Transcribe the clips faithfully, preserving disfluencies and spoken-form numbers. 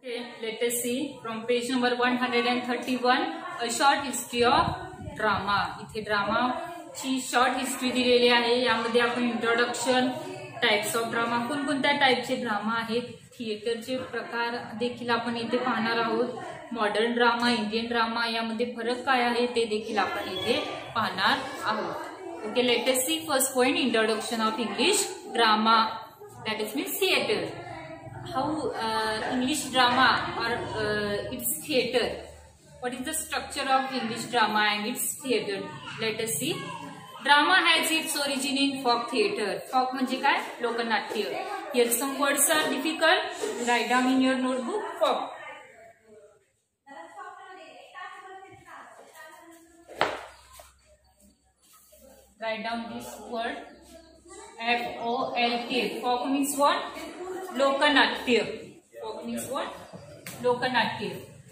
Okay, let us see from page number one hundred thirty-one, a short history of drama. इथे drama ची short history दिलेली आहे. यामध्ये आपण इंट्रोडक्शन, टाइप्स ऑफ ड्रामा, कोणकोणत्या टाइपचे ड्रामा आहेत, थिएटरचे प्रकार देखील आपण इथे पाहणार आहोत. मॉडर्न ड्रामा, इंडियन ड्रामा यामध्ये फरक काय आहे ते देखील आपण इथे पाहणार आहोत. Okay, let us see first point, introduction of English drama, that is means theater. How uh, English drama or uh, its theater, what is the structure of English drama and its theater? Let us see. Drama has its origin in folk theater. Folk म्हणजे काय? लोकनाट्य. Here some words are difficult. Write down in your notebook. Folk. Write down this word. F O L K. Folk means what? लोकनाट्य. Folk means what? लोकनाट्य.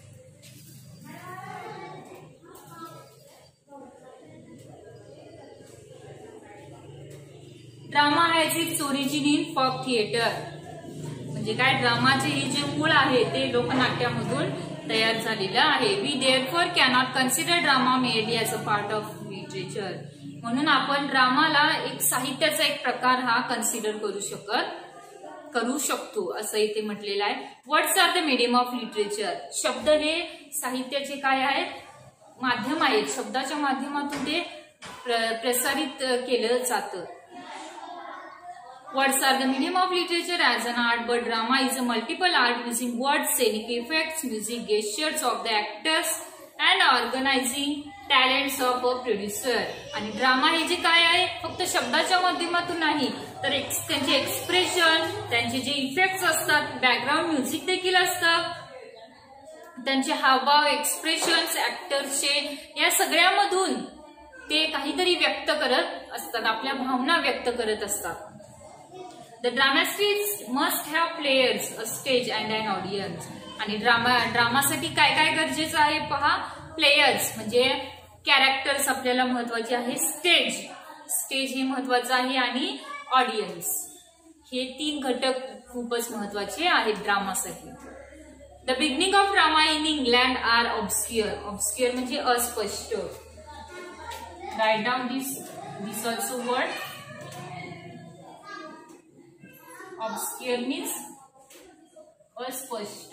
Drama has its origin in folk theatre. म्हणजे काय? ड्रामाचे हे जे मूळ आहे ते लोकनाट्यामधून तयार झालेलं आहे. We therefore cannot consider drama merely as a part of literature. म्हणून आपण ड्रामाला एक साहित्याचा एक प्रकार हा कन्सिडर करू शकत करू शकतो असं इथे म्हटलेलं आहे. Words are the medium of literature. शब्द हे साहित्याचे काय आहेत? माध्यम आहेत. शब्दाच्या माध्यमातून ते प्रसारित केलं जातं. Words are the medium of literature as an art, but drama is a multiple art using words, scenic effects, music, gestures of the actors and organizing talents of a producer. आणि ड्रामा हे जे काय आहे फक्त शब्दाच्या माध्यमातून नाही तर त्यांचे एक्सप्रेशन, त्यांचे जे इफेक्ट्स असतात, बॅकग्राऊंड म्युझिक देखील असतं, त्यांचे हावभाव, एक्सप्रेशन्स, ऍक्टर्सचे, या सगळ्यामधून ते काहीतरी व्यक्त करत असतात, आपल्या भावना व्यक्त करत असतात. The dramatist must have players, a stage and an audience. आणि ड्रामा ड्रामासाठी काय काय गरजेचं आहे पहा. प्लेयर्स म्हणजे कॅरेक्टर्स आपल्याला महत्वाचे आहे. स्टेज स्टेज हे महत्वाचं आहे आणि ऑडियन्स, हे तीन घटक खूपच महत्वाचे आहेत ड्रामासाठी. The beginning of drama in England are obscure. Obscure म्हणजे अस्पष्ट. Write down this this also word. Obscure means अस्पष्ट.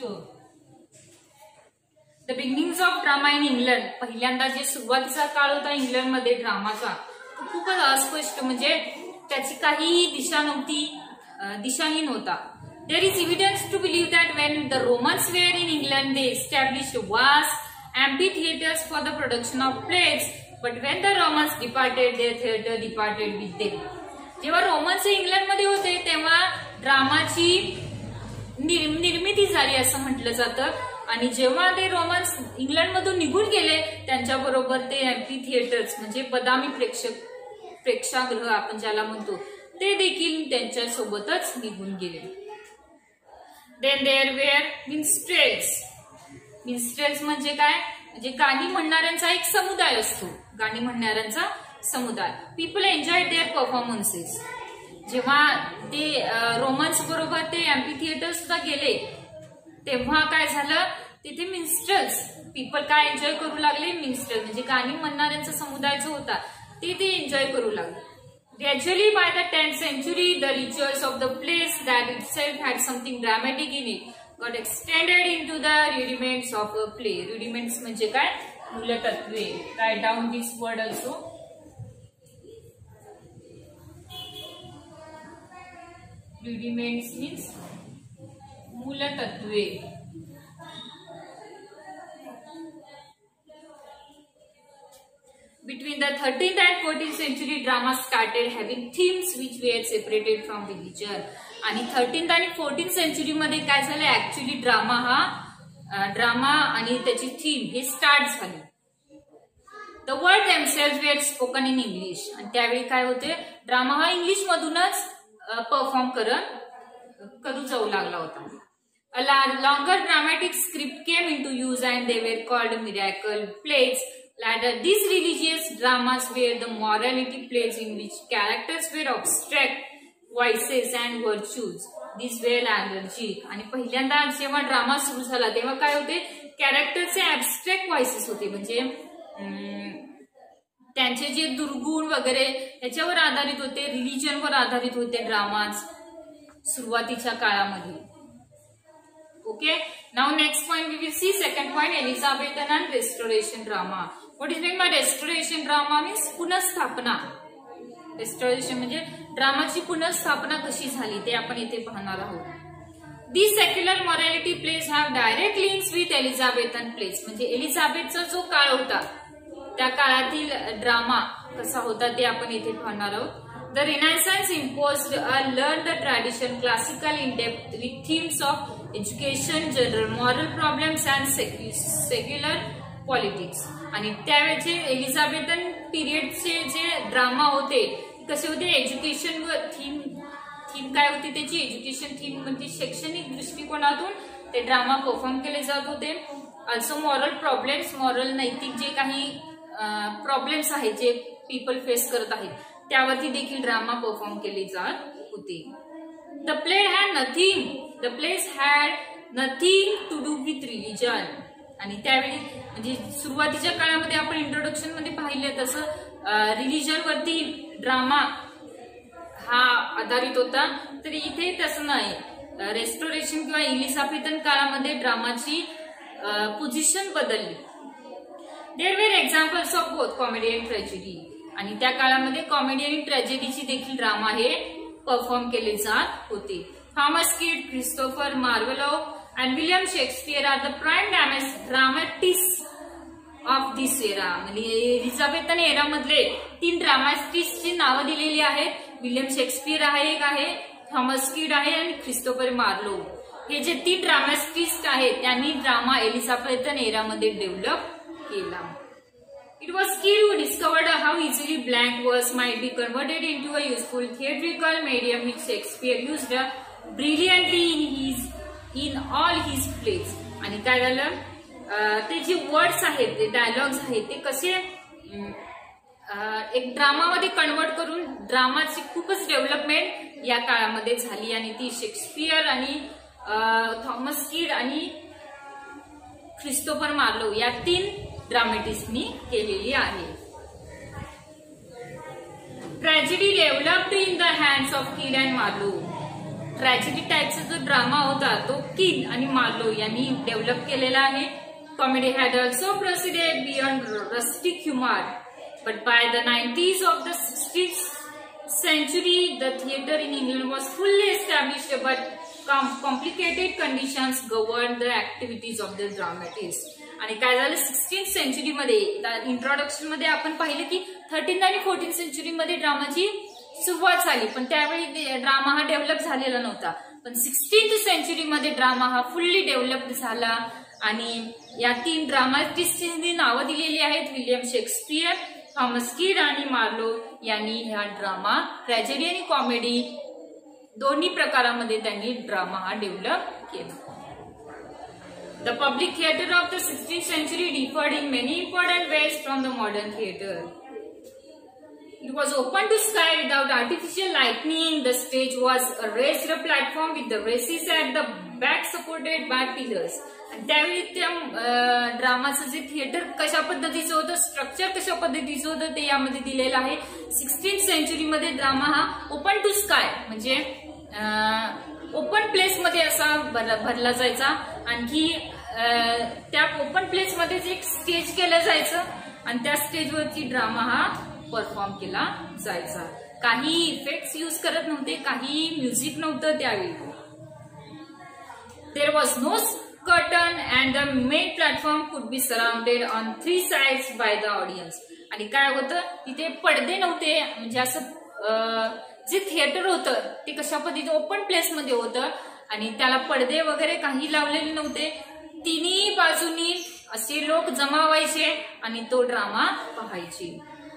The beginnings of drama in England. पहिल्यांदा जे सुरुवातीचा काळ होता इंग्लंडमध्ये ड्रामाचा तो खूपच अस्पष्ट, म्हणजे त्याची काही दिशा नव्हती, दिशाहीन होता. There is evidence to believe that when the Romans were in England they established vast empty theatres for the production of plays, but when the Romans departed their theatre departed with them. जेव्हा Romans इंग्लंडमध्ये होते तेव्हा ड्रामाची निर्मिती झाली असं म्हटलं जातं, आणि जेव्हा ते रोमन्स इंग्लंडमधून निघून गेले त्यांच्याबरोबर ते एम्पी थिएटर्स म्हणजे बदामी प्रेक्षक प्रेक्षागृह आपण ज्याला म्हणतो ते देखील त्यांच्या सोबतच निघून गेले. Then there were minstrels. Minstrels म्हणजे काय? म्हणजे गाणी म्हणणाऱ्यांचा एक समुदाय असतो, गाणी म्हणणाऱ्यांचा समुदाय. People enjoy their performances. जेव्हा ते रोमन्स बरोबर ते एम्पी थिएटर सुद्धा गेले तेव्हा काय झालं, तिथे मिन्स्ट्रल्स, पीपल काय एन्जॉय करू लागले? मिन्स्ट्रल म्हणजे गाणी म्हणणाऱ्यांचा समुदाय जो होता ते ते एन्जॉय करू लागले. Gradually by the tenth century the rituals of the place that itself had something dramatic in it got extended into the rudiments of a play. Rudiments म्हणजे काय? मूलतत्वे. Write down this word also. Rudiments means मूलतत्वे. Between the thirteenth and fourteenth century, drama started having themes which were separated from religion. आणि thirteenth आणि fourteenth century मध्ये काय झालं? Actually drama हा ड्रामा आणि त्याची थीम हे स्टार्ट झाली. The word themselves were spoken in English. आणि त्यावेळी काय होते? ड्रामा हा इंग्लिश मधूनच परफॉर्म करत करू जाऊ लागला होता. A longer dramatic script came into use and they were called miracle plays. Later, these religious dramas were the morality plays in which characters were abstract voices and virtues. This well energetic. आणि पहिल्यांदा जेव्हा drama सुरू झाला तेव्हा काय होते, कॅरेक्टरचे abstract voices होते, म्हणजे त्यांचे जे दुर्गुण वगैरे त्याच्यावर आधारित होते, रिलिजनवर आधारित होते ड्रामाज सुरुवातीच्या काळामध्ये. Okay, now next point we will see. Second point, Elizabethan and restoration drama. What is mean by restoration drama? Means पुनर्स्थापना. रेस्टोरेशन म्हणजे ड्रामाची पुनर्स्थापना कशी झाली ते आपण इथे पाहणार आहोत. These secular morality plays have direct links with Elizabethan plays. म्हणजे एलिझाबेथचा जो काळ होता त्या काळातील ड्रामा कसा होता ते आपण इथे पाहणार आहोत. The Renaissance imposed a learned tradition, classical in depth with themes of education, general moral problems and secular politics. आणि त्यावेळेचे एलिझाबेथन पिरियडचे जे ड्रामा होते कसे होते, एज्युकेशन व थीम थीम काय होती त्याची, एज्युकेशन थीम म्हणजे शैक्षणिक दृष्टिकोनातून ते ड्रामा परफॉर्म केले जात होते. ऑल्सो मॉरल प्रॉब्लेम्स, मॉरल नैतिक जे काही प्रॉब्लेम्स आहेत जे पीपल फेस करत आहेत त्यावरती देखील ड्रामा परफॉर्म केले जात होते. The play had nothing the plays had nothing to do with religion. आणि त्यावेळी म्हणजे सुरुवातीच्या काळामध्ये आपण इंट्रोडक्शन मध्ये पाहिलं तसं रिलिजन वरती ड्रामा हा आधारित होता, तर इथे तसं नाही. रेस्टोरेशन किंवा एलिझाबेथन काळामध्ये ड्रामाची पोझिशन बदलली. There were examples of both comedy and tragedy. आणि त्या काळामध्ये कॉमेडी आणि ट्रॅजेडीची देखील ड्रामा हे परफॉर्म केले जात होते. Thomas Kyd, Christopher Marlowe and William Shakespeare are the prime dramatist of this era. म्हणजे एलिझाबेथन एरा मधले तीन ड्रामॅटिस्टची नावं दिलेली आहेत. विलियम शेक्सपियर आहे एक आहे, थॉमस किड आहे आणि क्रिस्टोफर मार्लो. हे जे तीन ड्रामॅटिस्ट आहेत त्यांनी ड्रामा एलिझाबेथन एरामध्ये डेव्हलप केला. It was Kidd who discovered how easily blank verse might be converted into a useful theatrical medium which Shakespeare used brilliantly in his in all his plays. आणि काय झालं, ते जे words आहेत, ते dialogues आहेत, ते कसे एक ड्रामामध्ये कन्वर्ट करून ड्रामाची खूपच डेव्हलपमेंट या काळामध्ये झाली. आणि ती शेक्सपियर आणि थॉमस किड आणि क्रिस्टोफर मार्लो या तीन ड्रामॅटिस्टनी केलेली आहे. Tragedy developed in the hands of Kyd and Marlowe. Tragedy टाईपचा जो ड्रामा होता तो किड आणि मार्लो यांनी डेव्हलप केलेला आहे. Comedy had also proceeded beyond rustic humour, but by the nineties of the sixteenth century the theatre in England was fully established, but complicated conditions governed the activities of the dramatists. आणि काय झालं, sixteenth century मध्ये introduction मध्ये आपण पाहिलं की thirteen आणि fourteen century मध्ये ड्रामाची सुरुवात झाली, पण त्यावेळी ड्रामा हा डेव्हलप झालेला नव्हता. पण सिक्स्टीन्थ सेंचुरी मध्ये ड्रामा हा फुल्ली डेव्हलप झाला. आणि या तीन ड्रामाटिस्टनी नावं दिलेली आहेत, विलियम शेक्सपियर, थॉमस किड आणि मार्लो यांनी ह्या ड्रामा ट्रॅजेडी आणि कॉमेडी दोन्ही प्रकारामध्ये त्यांनी ड्रामा हा डेव्हलप केला. The public theatre of the sixteenth century differed in many important ways from the modern theatre. It was open to sky without artificial lighting. The stage was a raised platform with the races at the back supported by pillars. आणि त्यावेळी त्या ड्रामाचं जे theatre कशा पद्धतीचं होतं, structure कशा पद्धतीचं होतं ते यामध्ये दिलेलं आहे. सिक्स्टीन्थ सेंचुरीमध्ये ड्रामा हा ओपन टू स्काय म्हणजे ओपन प्लेस मध्ये असा भरला जायचा. आणखी त्या ओपन प्लेस मध्ये एक स्टेज केलं जायचं आणि त्या स्टेजवरती ड्रामा हा परफॉर्म केला जायचा. काही इफेक्ट्स यूज करत नव्हते, काही म्युझिक नव्हतं त्यावेळी. There was no curtain and the main platform could be surrounded on three sides by the audience. आणि काय होतं तिथे पडदे नव्हते, म्हणजे असं जे थिएटर होतं ते कशा पद्धतीने ओपन प्लेस मध्ये होतं आणि त्याला पडदे वगैरे काही लावलेले नव्हते. तिन्ही बाजूनी असे लोक जमा व्हायचे आणि तो ड्रामा पाहायचे.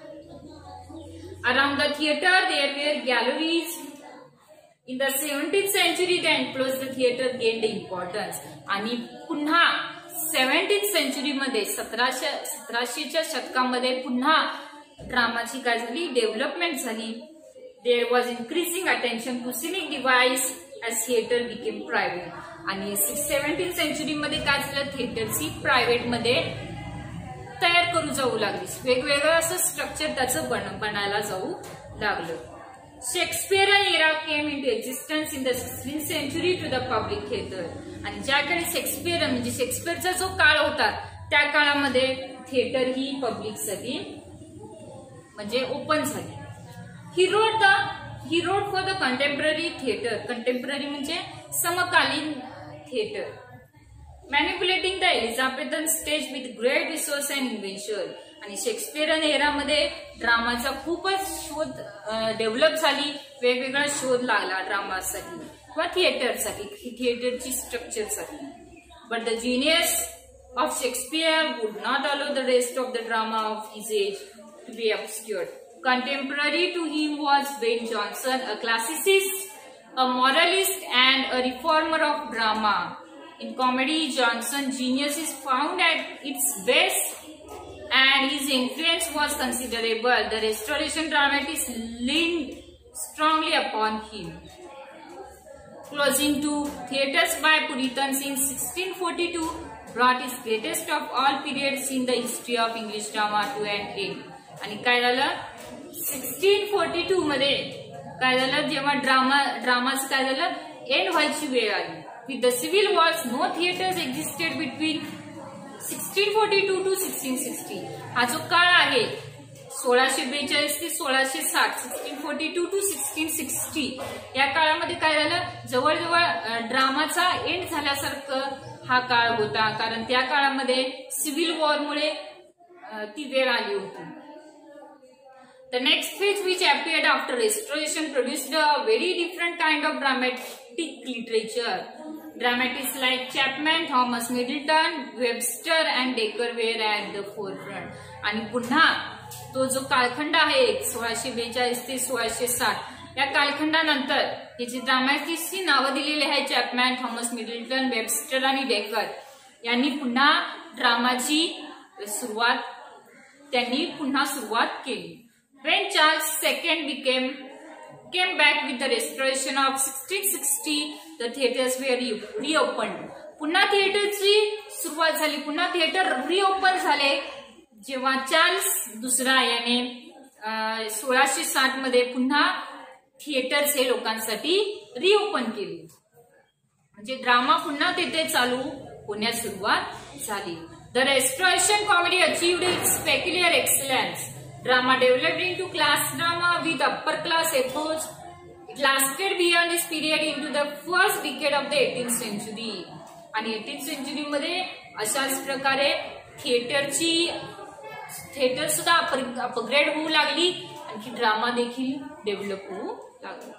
Around the theatre there were galleries. In the seventeenth century, the enclosed theatre gained importance. आणि पुन्हा सेव्हन्टीन्थ सेंचुरी मध्ये सतराशे सतराशेच्या शतकामध्ये पुन्हा ड्रामाची काय झाली, डेव्हलपमेंट झाली. There was increasing attention to scenic device, as theater became private. आणि सेव्हन्टीन सेंचुरी मध्ये काय झालं, थिएटरची प्रायव्हेट मध्ये तयार करू जाऊ लागली. वेगवेगळं असं स्ट्रक्चर त्याचं बन बनायला जाऊ लागलं. Shakespearean era came into existence in the sixteen century to the public theatre. आणि ज्या काळी शेक्सपियर म्हणजे शेक्सपियरचा जो काळ होता त्या काळामध्ये थिएटर ही पब्लिकसाठी म्हणजे ओपन झाली. He road the he road for the contemporary theatre. Contemporary म्हणजे समकालीन theatre. Manipulating the Elizabethan stage with great resource and invention. आणि शेक्सपियन एरामध्ये ड्रामाचा खूपच शोध डेव्हलप झाली. वेगवेगळा शोध लागला ड्रामासाठी किंवा थिएटरसाठी, थिएटरची स्ट्रक्चरसाठी. But the genius of Shakespeare would not allow the rest of the drama of his age to be obscured. Contemporary to him was Ben Jonson, a classicist, a moralist, and a reformer of drama. In comedy, Jonson's genius is found at its best, and his influence was considerable. The Restoration dramatists leaned strongly upon him. Closing to theatres by Puritans in sixteen forty-two brought his greatest of all periods in the history of English drama to an end. आणि काय झालं, sixteen forty to मध्ये काय झालं, जेव्हा drama ड्रामाचं काय झालं end व्हायची वेळ आली. With the civil wars no theatres existed between sixteen forty two to sixteen sixty. हा जो काळ आहे सोळाशे बेचाळीस ते सोळाशे साठ, sixteen forty two to sixteen sixty या काळामध्ये काय झालं, जवळजवळ ड्रामाचा एंड झाल्यासारखं हा काळ होता. कारण त्या काळामध्ये सिव्हिल वॉरमुळे ती वेळ आली होती. The next phase which appeared after Restoration produced a very different kind of dramatic literature. Dramatists like Chapman, Thomas Middleton, Webster and Dekker were at the forefront. आणि पुन्हा तो जो कालखंड आहे सोळाशे बेचाळीस ते सोळाशे साठ या कालखंडानंतर हे जे ड्रामॅटिस्टची नावं दिलेली आहेत चॅपमॅन, थॉमस मिडल्टन, वेबस्टर आणि डेकर यांनी पुन्हा ड्रामाची सुरुवात त्यांनी पुन्हा सुरुवात केली. When Charles the Second became came back with the Restoration of sixteen sixty, the theatres were reopened. पुन्हा थिएटरची सुरुवात झाली, पुन्हा थिएटर रिओपन झाले जेव्हा चार्ल्स दुसरा याने सोळाशे साठ मध्ये पुन्हा थिएटर्स हे लोकांसाठी रिओपन केले. म्हणजे ड्रामा पुन्हा तिथे चालू होण्यास सुरुवात झाली. The Restoration comedy achieved its peculiar excellence. Drama developed into class drama with upper class epochs. It lasted beyond this period into the first decade of the eighteenth century. आणि eighteenth century मध्ये अशाच प्रकारे थिएटरची theatre सुद्धा upgrade होऊ लागली, आणखी drama देखील develop होऊ लागला.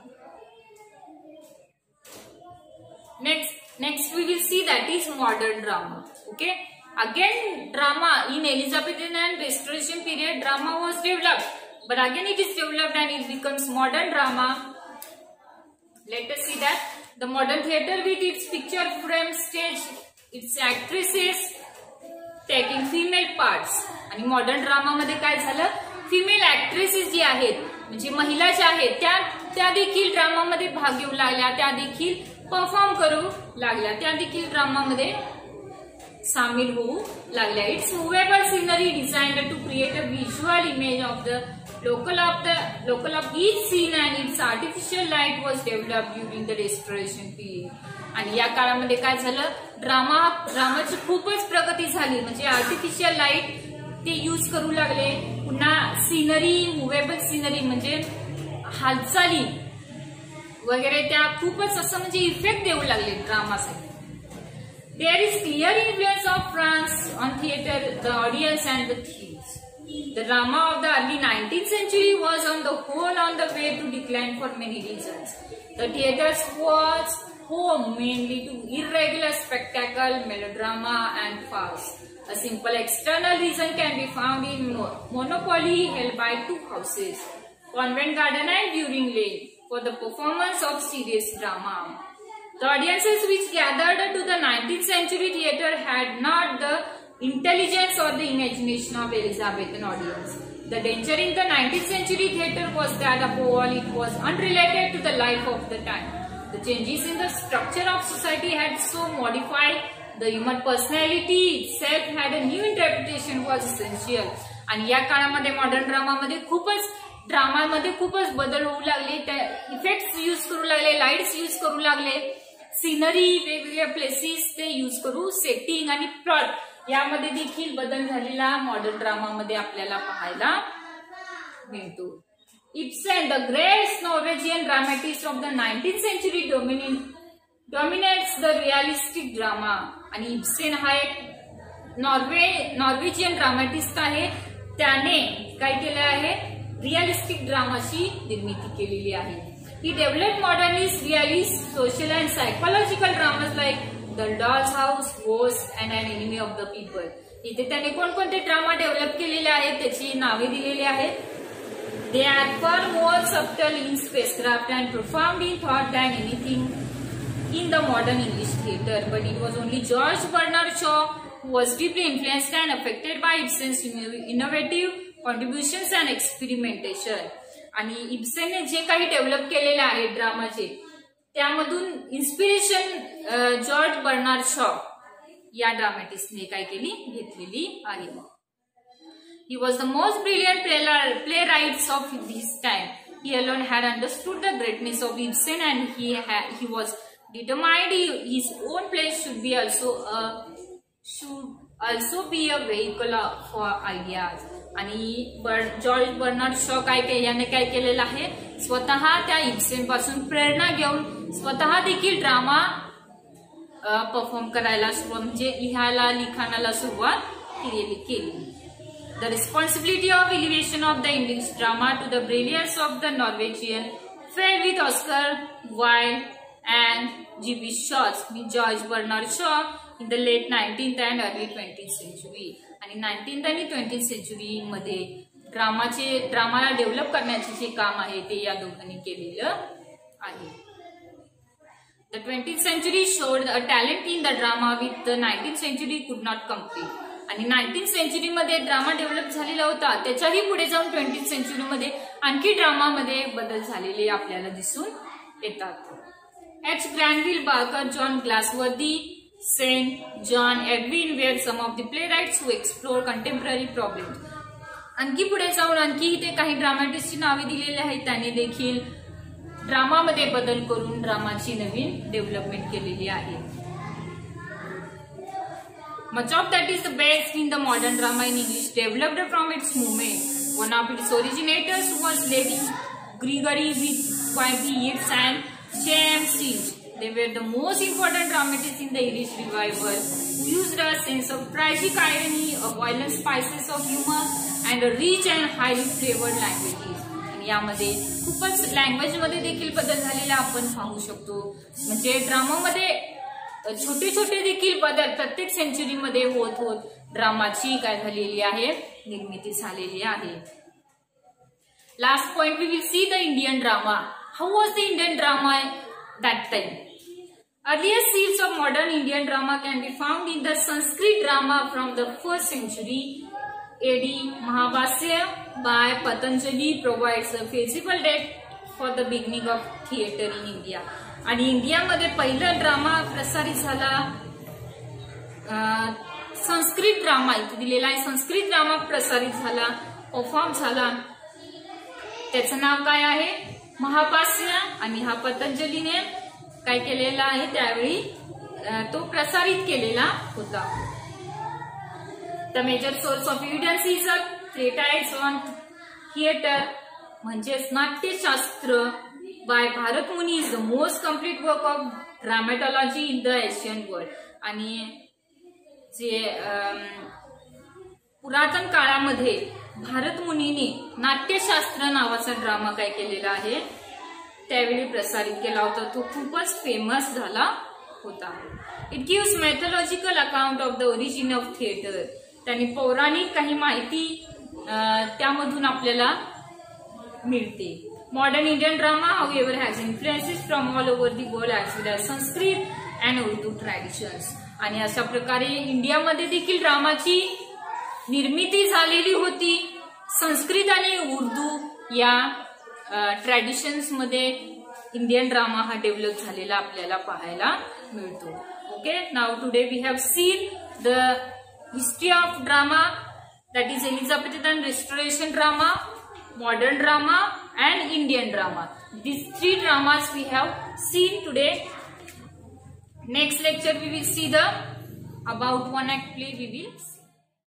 Next next we will see that is modern drama. Okay, again drama in Elizabethan and Restoration period drama was developed, but again it is developed and it becomes modern drama. Let us see that the modern theatre with its picture frame stage, its actresses taking female parts. आणि modern drama मध्ये काय झालं, female actresses जी आहेत म्हणजे महिला ज्या आहेत त्या त्या देखील ड्रामामध्ये भाग घेऊ लागल्या, त्या देखील परफॉर्म करू लागल्या, त्या देखील ड्रामामध्ये सामील होऊ लागल्या. Its movable scenery designed to create a visual image of the local of the local of each scene and its artificial light was develop during the restoration period. आणि या काळामध्ये काय झालं, ड्रामा ड्रामाची खूपच प्रगती झाली. म्हणजे आर्टिफिशियल लाईट ते यूज करू लागले, पुन्हा सिनरी मुवेबल सिनरी म्हणजे हालचाली वगैरे त्या खूपच असं म्हणजे इफेक्ट देऊ लागले ड्रामासाठी. There is clear influence of France on theatre, the audience and the themes. The drama of the early nineteenth century was on the whole on the way to decline for many reasons. The theatres was home mainly to irregular spectacle, melodrama and farce. A simple external reason can be found in monopoly held by two houses, Covent Garden and During Lane, for the performance of serious drama. The audiences which gathered to the nineteenth century theatre had not the intelligence or the imagination of Elizabethan audience. The danger in the nineteenth century theatre was that above all it was unrelated to the life of the time. The changes in the structure of society had so modified the human personality itself had a new interpretation was essential. आणि या काळामध्ये modern ड्रामामध्ये खूपच ड्रामामध्ये खूपच बदल होऊ लागले, त्या effects use करू लागले, लाईट्स यूज करू लागले, सिनरी वेगवेगळ्या प्लेसेस ते यूज करू, सेटिंग आणि प्लॉट यामध्ये देखील बदल झालेला मॉडर्न ड्रामामध्ये आपल्याला पाहायला मिळतो. Ibsen, the great Norwegian dramatist of the nineteenth century, dominates the realistic drama. आणि इब्सेन हा एक नॉर्वे नॉर्वेजियन ड्रामॅटिस्ट आहे. त्याने काय केलं आहे, रिअलिस्टिक ड्रामाची निर्मिती केलेली आहे. He develop modernist, realist, social and psychological dramas like the Doll's House, Ghost and an Enemy of the People. इथे त्याने कोणकोणते ड्रामा डेव्हलप केलेले आहेत त्याची नावे दिलेली आहेत. They are far more subtle in spacecraft and profound in thought than anything in the modern English theatre. But it was only George Bernard Shaw who was deeply influenced and affected by Ibsen's innovative contributions and experimentation. आणि इब्सेनने जे काही develop केलेले आहे ड्रामाचे त्यामधून inspiration George Bernard Shaw या ड्रामॅटिस्टने काय केली घेतलेली आहे. He was the most brilliant playwright of his time. He alone had understood the greatness of Ibsen, and he had, he was determined his own plays should be also a should also be a vehicle for ideas. आणि George Bernard Shaw काय के याने काय केलेलं आहे, स्वतः त्या Ibsen पासून प्रेरणा घेऊन स्वतः देखील ड्रामा परफॉर्म करायला म्हणजे लिहायला लिखाणाला सुरुवात केलेली केली. The responsibility of elevation of the English drama to the brilliance of the Norwegian fell with Oscar Wilde and G B Shaw's with George Bernard Shaw in the late nineteenth and early twentieth century. आणि नाइन्टीन्थ आणि twentieth century मध्ये ड्रामाचे ड्रामाला develop करण्याचे जे काम आहे ते या दोघांनी केलेलं आहे. The twentieth century showed a talent in the drama which the nineteenth century could not complete. आणि नाइन्टीन्थ सेंचुरी मध्ये ड्रामा डेव्हलप झालेला होता, त्याच्याही पुढे जाऊन ट्वेंटीथ सेंचुरी मध्ये आणखी ड्रामामध्ये बदल झालेले आपल्याला दिसून येतात. H Granville Barker, John Galsworthy, Saint John Edwin were some of the playwrights who explore contemporary problems. आणखी पुढे जाऊन आणखी इथे काही ड्रामॅटिस्टची नावे दिलेली आहेत. त्यांनी देखील ड्रामामध्ये बदल करून ड्रामाची नवीन डेव्हलपमेंट केलेली आहे. Much of that is the best in the modern drama in English developed from its movement. One of its originators was Lady Gregory with Quimby Yeats and James Siege. They were the most important dramatists in the Irish revival, who used a sense of tragic irony, a violent spices of humor, and a rich and highly flavored languages. आणि यामध्ये खूपच language मध्ये देखील बदल झालेला आपण पाहू शकतो. म्हणजे ड्रामामध्ये छोटे छोटे देखील बदल प्रत्येक सेंचुरीमध्ये होत होत ड्रामाची काय झालेली आहे निर्मिती झालेली आहे. Last point we will see the Indian drama. How was the Indian drama that time. Earliest seeds of modern Indian drama can be found in the Sanskrit drama from the first century A D. Mahabhasya by Patanjali provides a feasible date for the beginning of theatre in India. आणि इंडियामध्ये पहिला drama प्रसारित झाला Sanskrit drama इथे दिलेला आहे. Sanskrit drama प्रसारित झाला, परफॉर्म झाला. त्याचं नाव काय आहे, महाभाष्य. आणि हा पतंजलीने काय केलेला आहे त्यावेळी तो प्रसारित केलेला होता. The major source of evidence is a treatise on theatre म्हणजेच Natyashastra by Bharat Muni is the most complete work of dramatology in the Asian world. आणि जे पुरातन काळामध्ये भारत मुनीने नाट्यशास्त्र नावाचा ड्रामा काय केलेला आहे त्यावेळी प्रसारित केला होता. तो खूपच फेमस झाला होता. It gives mythological account of the origin of theatre. त्यांनी पौराणिक काही माहिती त्यामधून आपल्याला मिळते. Modern Indian drama, however, has influences from all over the world as well as Sanskrit and Urdu traditions. आणि अशा प्रकारे इंडियामध्ये देखील ड्रामाची निर्मिती झालेली होती. संस्कृत आणि उर्दू या ट्रॅडिशन्स मध्ये इंडियन ड्रामा हा डेव्हलप झालेला आपल्याला पाहायला मिळतो. Okay, now today we have seen the history of drama, that is Elizabethan restoration drama, modern drama and Indian drama. These three dramas we have seen today. Next lecture we will see the about one act play we will see.